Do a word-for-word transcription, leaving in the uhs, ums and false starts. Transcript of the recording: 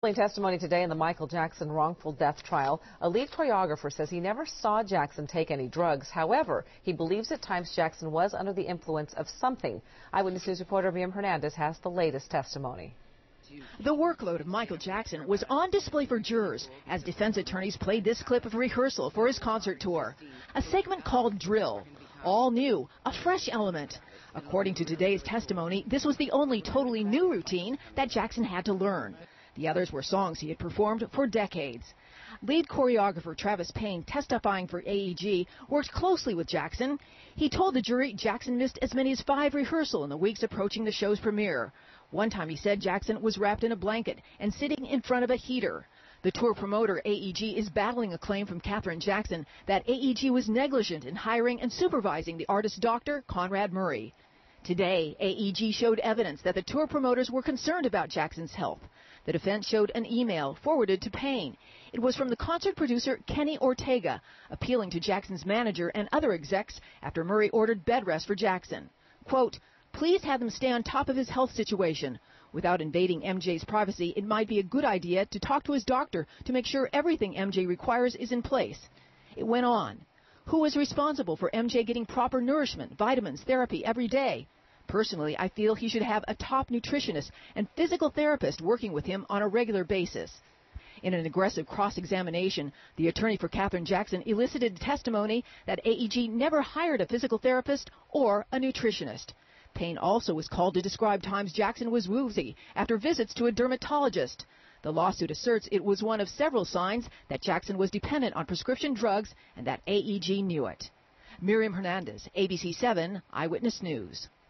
Testimony today in the Michael Jackson wrongful death trial. A lead choreographer says he never saw Jackson take any drugs. However, he believes at times Jackson was under the influence of something. Eyewitness News reporter Miriam Hernandez has the latest testimony. The workload of Michael Jackson was on display for jurors as defense attorneys played this clip of rehearsal for his concert tour. A segment called Drill. All new, a fresh element. According to today's testimony, this was the only totally new routine that Jackson had to learn. The others were songs he had performed for decades. Lead choreographer Travis Payne, testifying for A E G, worked closely with Jackson. He told the jury Jackson missed as many as five rehearsals in the weeks approaching the show's premiere. One time he said Jackson was wrapped in a blanket and sitting in front of a heater. The tour promoter, A E G, is battling a claim from Katherine Jackson that A E G was negligent in hiring and supervising the artist's doctor, Conrad Murray. Today, A E G showed evidence that the tour promoters were concerned about Jackson's health. The defense showed an email forwarded to Payne. It was from the concert producer Kenny Ortega, appealing to Jackson's manager and other execs after Murray ordered bed rest for Jackson. Quote, "Please have them stay on top of his health situation. Without invading M J's privacy, it might be a good idea to talk to his doctor to make sure everything M J requires is in place." It went on. Who is responsible for M J getting proper nourishment, vitamins, therapy every day? Personally, I feel he should have a top nutritionist and physical therapist working with him on a regular basis. In an aggressive cross-examination, the attorney for Katherine Jackson elicited testimony that A E G never hired a physical therapist or a nutritionist. Payne also was called to describe times Jackson was woozy after visits to a dermatologist. The lawsuit asserts it was one of several signs that Jackson was dependent on prescription drugs and that A E G knew it. Miriam Hernandez, A B C seven Eyewitness News.